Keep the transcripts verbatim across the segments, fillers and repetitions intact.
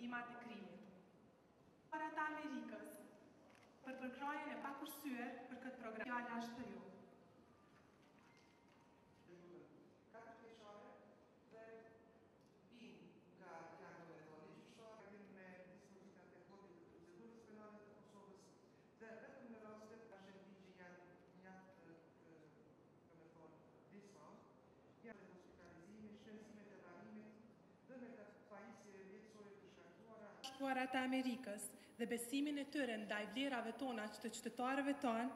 viktimat e krimit. Para ta Amerikës, për përkrajën e pakursyer për këtë program. Fjala është për ju. Shkuarat e Amerikës dhe besimin e tyre ndaj vlerave tona të qytetarëve tonë.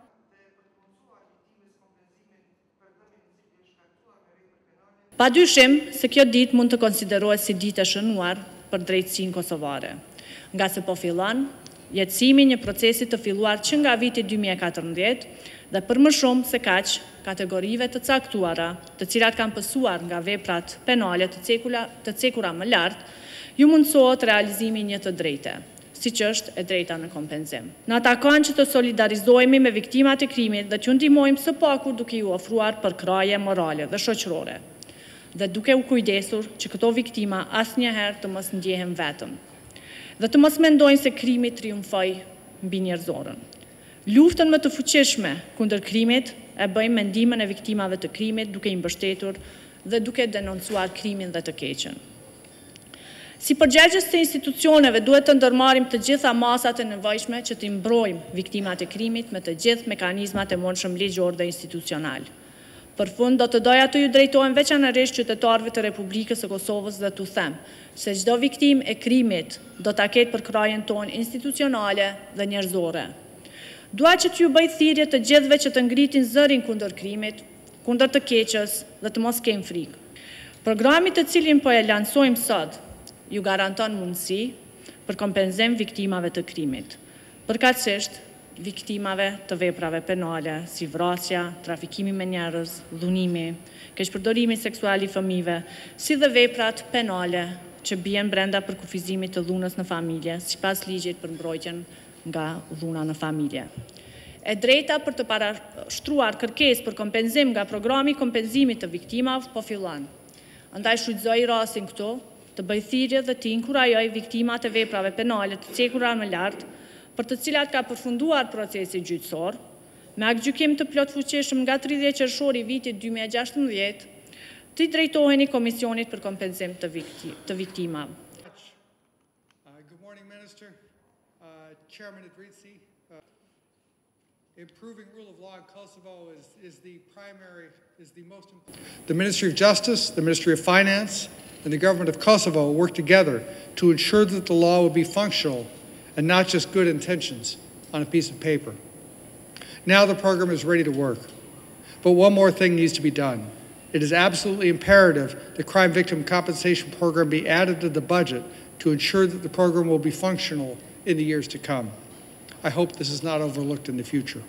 Padyshim se kjo ditë mund të konsiderohet si ditë e shënuar për drejtësinë kosovare, nga se po fillon jetësimi një procesi të filluar që nga viti dy mijë e katërmbëdhjetë dhe për më shumë se kaq kategorive të caktuara, të cilat kanë pësuar nga veprat penale të cekula, të cekura më lartë, ju mundësohet realizimi një të drejte, si që është e drejta në kompenzim. Në takon që të solidarizohemi me viktimat e krimit dhe që ndihmojmë së paku duke ju ofruar përkraje morale dhe shoqërore, dhe duke u kujdesur që këto viktima asnjëherë të mos ndjehen vetëm, dhe të mos mendojnë se krimi triumfoi mbi njerëzorën. Luftën më të fuqishme kundër krimit e bëjmë me ndihmën e viktimave të krimit, duke i mbështetur dhe duke denoncuar krimin dhe të keqen. Si përgjegjës të institucioneve duhet të ndërmarrim të gjitha masat e nevojshme që të mbrojmë viktimat e krimit me të gjithë mekanizmat e mundshëm ligjor dhe institucional. Për fund, do të doja të ju drejtohem veçanërisht qytetarëve të Republikës së Kosovës dhe t'u them se çdo viktimë e krimit do ta ketë përkrajen tonë institucionale dhe njerëzore. Dua që t'ju bëj thirrje të gjithëve që të ngritin zërin kundër krimit, kundër të keqës dhe të mos kenë frikë. Programi të cilin po e lansojmë sot ju garanton mundësi për kompenzim viktimave të krimit, përkatësisht viktimave të veprave penale, si vrasja, trafikimi me njerëz, dhunimi, keqpërdorimi seksual i fëmijëve, si dhe veprat penale që bien brenda përkufizimit të dhunës në familje, sipas ligjit për mbrojtjen nga dhuna në familje. E drejta për të parashtruar kërkesë për kompenzim nga programi i kompenzimit të viktimave po fillon. Andaj shfrytëzoj rastin këtu të bëj thirrje dhe të inkurajoj viktimat e veprave penale të cekura më lart, për të cilat ka përfunduar procesi gjyqësor, me aktgjykim të plotfuqishëm nga tridhjetë qershori i vitit dy mijë e gjashtëmbëdhjetë, të drejtoheni Komisionit për kompenzim të, vikti, të viktimave. Uh, good morning, Minister. Uh, Chairman Idrissi. Uh, improving rule of law in Kosovo is, is the primary, is the most important. The Ministry of Justice, the Ministry of Finance, and the government of Kosovo work together to ensure that the law will be functional and not just good intentions on a piece of paper. Now the program is ready to work. But one more thing needs to be done. It is absolutely imperative the Crime Victim Compensation Program be added to the budget to ensure that the program will be functional in the years to come. I hope this is not overlooked in the future.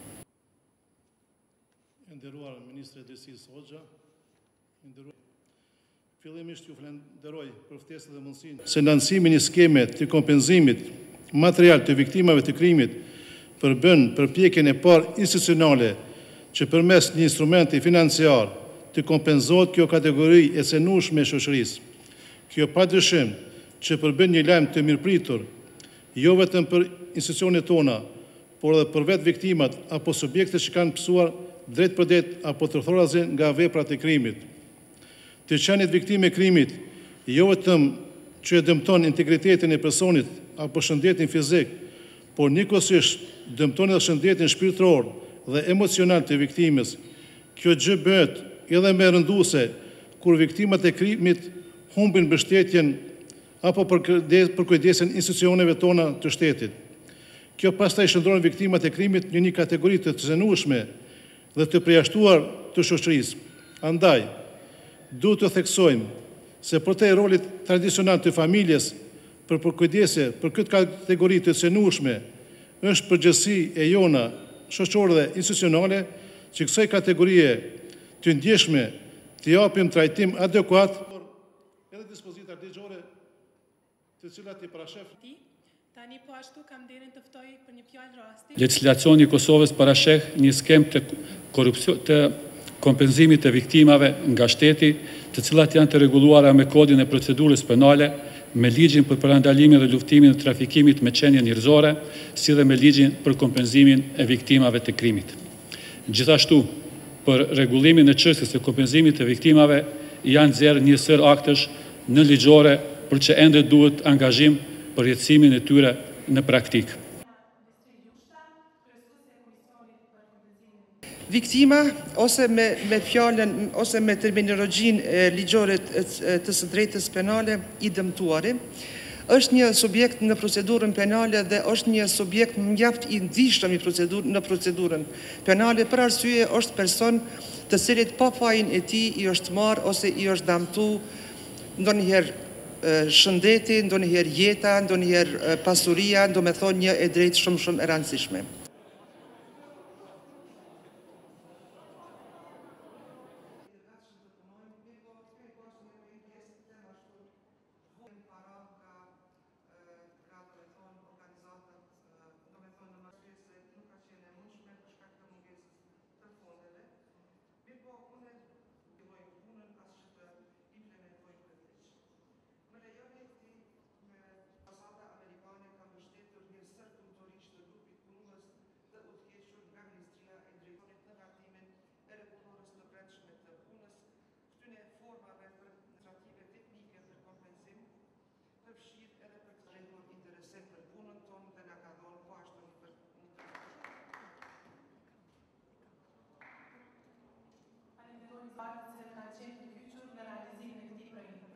Fillimisht ju falenderoj për ftesën dhe mundësinë se lancimin i skeme të kompenzimit material të viktimave të krimit përbën përpjekjen e parë institucionale që përmes një instrumenti financiar të kompenzohet kjo kategori e cenueshme e shoqërisë. Kjo padyshim që përbën një lajm të mirëpritur jo vetëm për institucionet tona, por edhe për vetë viktimat apo subjekte që kanë pësuar drejt për drejt apo të rrethorazi nga veprat e krimit. Të qenit viktime e krimit, jo vetëm që e dëmton integritetin e personit apo shëndetin fizik, por njëkohësisht dëmton edhe shëndetin shpirtëror dhe emocional të viktimës. Kjo gjë bëhet edhe më rënduese kur viktimat e krimit humbin mbështetjen apo për kujdesin institucioneve tona të shtetit. Kjo pastaj shndron viktimat e krimit në një kategori të cenueshme dhe të përjashtuar të shoqërisë. Andaj, duhet të theksojmë se për te rolit tradicional të familjes për përkujdesje për këtë kategori të cenueshme është përgjegjësi e jona shoqërore dhe institucionale që kësaj kategorie të ndjeshme të japim trajtim adekuat edhe dispozita ligjore të cilat i parashef. Tani po ashtu kam nderin të ftoj për një fjalë rasti. Legislacioni i Kosovës parasheh një skem të korrupsion të kompenzimit të viktimave nga shteti, të cilat janë të rregulluara me kodin e procedurës penale, me ligjin për parandalimin dhe luftimin e trafikimit me qenie njerëzore, si dhe me ligjin për kompenzimin e viktimave të krimit. Gjithashtu, për rregullimin e çështjes së kompenzimit të viktimave janë nxjerrë një sër aktesh në ligjore për që ende duhet angazhim për jetësimin e tyre në praktikë. Viktima, ose me, me fjallën, ose me terminologjin e ligjore të së drejtës penale i dëmtuari, është një subjekt në procedurën penale dhe është një subjekt mjaft i ndihshëm në procedurën penale, për arsye është person të cilit pa fajin e tij i është marrë ose i është dëmtu ndonjëherë shëndeti, ndonjëherë jeta, ndonjëherë pasuria, do me thonë një e drejtë shumë shumë e rëndësishme.